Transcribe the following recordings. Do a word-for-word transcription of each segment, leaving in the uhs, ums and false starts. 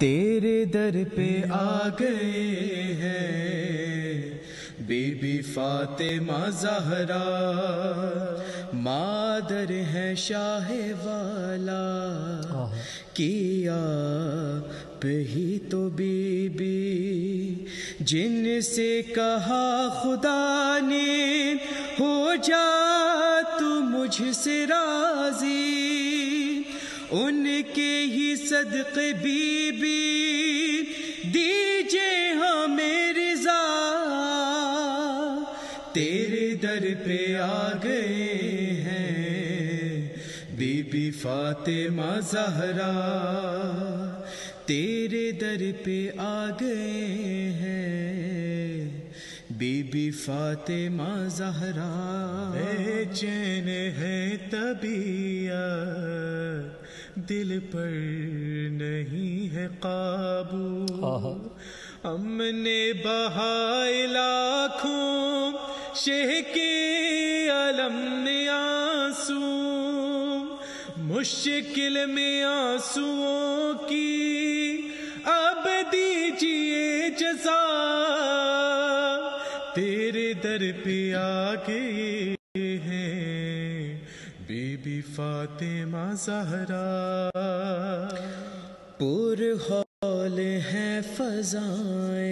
تیرے در پہ آ گئے ہیں بی بی فاطمہ زہرا، مادر ہے شاہ والا کی آپ ہی تو بی بی، جن سے کہا خدا نے ہو جا تو مجھ سے راضی، ان کے ہی صدقے بی بی دیجئے ہمیں رضا، تیرے در پہ آ گئے ہیں بی بی فاطمہ زہرا، تیرے در پہ آ گئے ہیں بی بی فاطمہ زہرا، بے چین ہے طبیعت دل پر نہیں ہے قابو، ہم نے بہائے لاکھوں شہ کے علم میں آنسو، مشکل میں آنسوؤں کی اب دیجئے جزا، تیرے در پہ آ گئے ہیں بی بی فاطمہ زہرا، پر ہال ہیں فضائیں،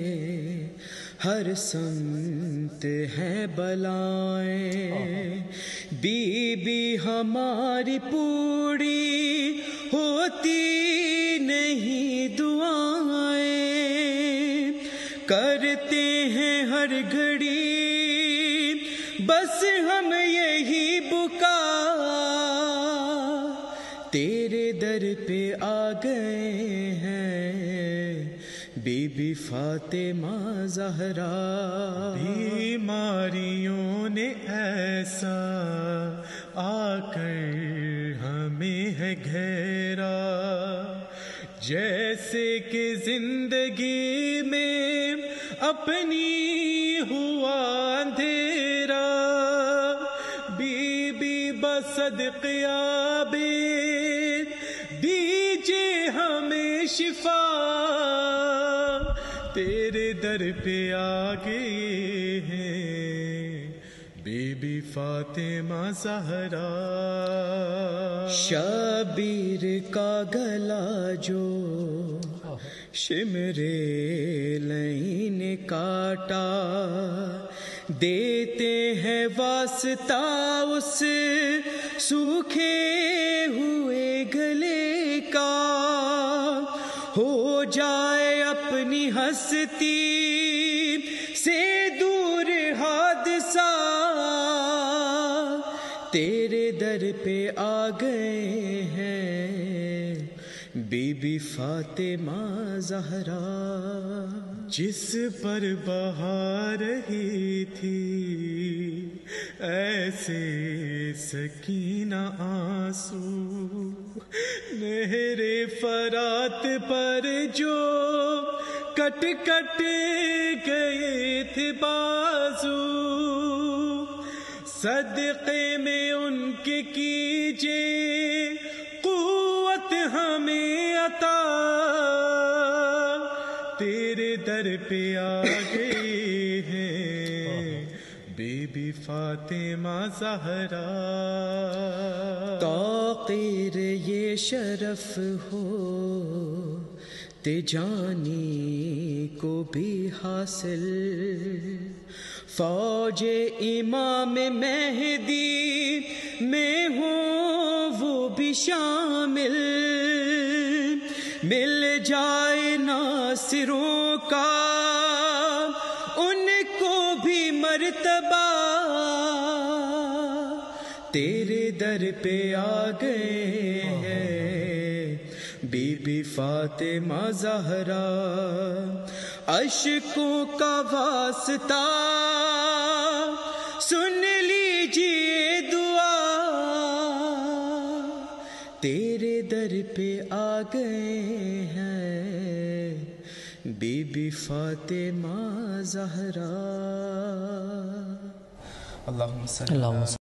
ہر سمت ہیں بلائیں، بی بی ہماری پوری ہوتی نہیں دعائیں، کرتے ہیں ہر گھڑی بس ہم یہی بکا، تیرے در پہ آ گئے ہیں بی بی فاطمہ زہرا، بیماریوں نے ایسا آ کر ہمیں ہے گھیرا، جیسے کہ زندگی میں اپنی ہوا اندھیرا، بی بی بصدقے عابد دیجئے ہمیں شفا، تیرے در پہ آ گئے ہیں بی بی فاطمہ زہرا، شبیر کا گلا جو شمر لئی نے کاٹا، دیتے ہیں واسطہ اس سوکھے ہوئے گلے کا، ہو جائے اپنی ہستی سے دور حادثہ، تیرے در پہ آ گئے ہیں بی بی فاطمہ زہرا، جس پر بہا رہی تھی ایسے سکینہ آنسو، نہر فرات پر جو کٹ کٹ گئے تھے بازو، صدقے میں ان کے کیجئے قوت ہمیں عطا، تیرے در پہ آ گئے ہیں بی بی فاطمہ زہرا، توقیر یہ شرف ہو تجانی کو بھی حاصل، فوج امام مہدی میں ہوں وہ بھی شامل، مل جائے ناصروں کا ان کو بھی مرتبہ، تیرے در پہ آ گئے ہیں بی بی فاطمہ زہرا، اشکوں کا واسطہ سن لیجئے دعا، تیرے در پہ آ گئے ہیں بی بی فاطمہ زہرا، اللہم صلی اللہ